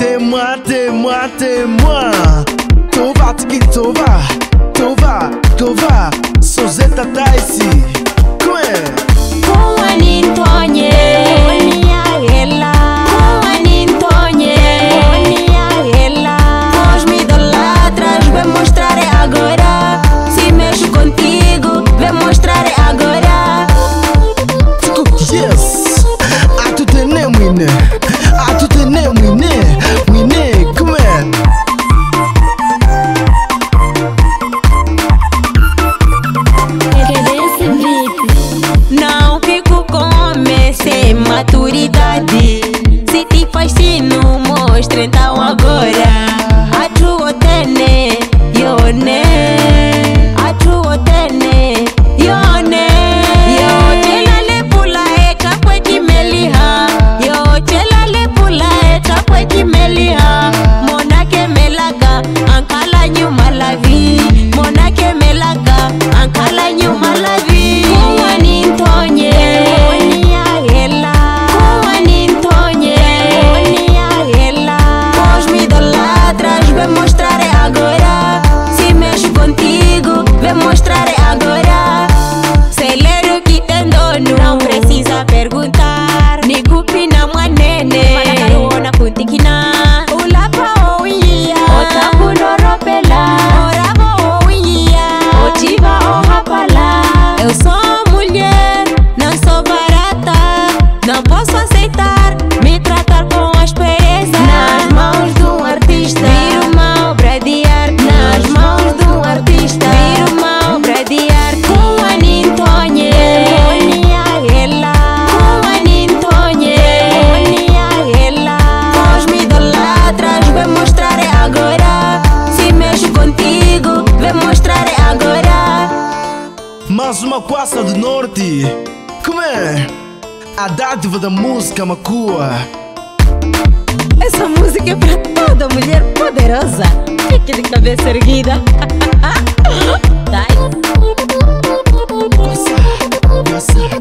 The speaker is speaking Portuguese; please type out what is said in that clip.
Aimez-moi. Tova, tiki, tova, tova, tova. Sozeta tá ici. Como é? Me idolatras, vem mostrar agora. Se mexo contigo, vem mostrar agora. Yes. A tu tene muine. A tu tene muine. Muine, como é? Não fico com sem maturidade. Se te fascino, mostra então agora. A tua tene, yone. A tua tene, yone. Yo chela le pula e capue de meliha. Yo chela le pula e capue de meliha. Mona que melaga, ankala nyuma la vi. Mona que melaga, ankala nyuma la vi. Não precisa perguntar, ni kupina mwanene. Panakarona kuntikina. Ulapa oia, otabu noropela. Oravo oia, otiva ohapala. Eu sou mulher, não sou barata. Não posso aceitar me tratar com aspereza. Nas mãos de um artista, viro uma obra de arte. Nas mãos de um artista, viro uma obra de arte. Com a Nintonha. Mais uma Costa do Norte. Como é? A dádiva da música macua. Essa música é pra toda mulher poderosa. Fique de cabeça erguida. Gosta, gosta.